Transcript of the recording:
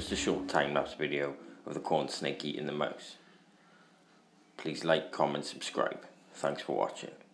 just a short time-lapse video of the corn snake eating the mouse. Please like, comment, subscribe. Thanks for watching.